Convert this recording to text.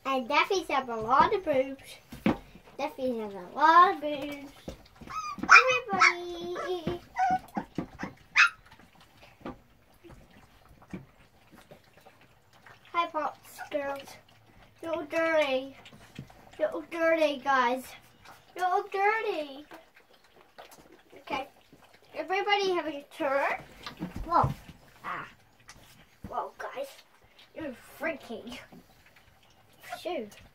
And Daffy's have a lot of boobs. Daffy has a lot of boobs. Everybody. Hi, Pops, girls. You look dirty. You look dirty, guys. You look dirty. Okay. Everybody having a turn? Whoa. Whoa, guys. You're freaky. Shoot.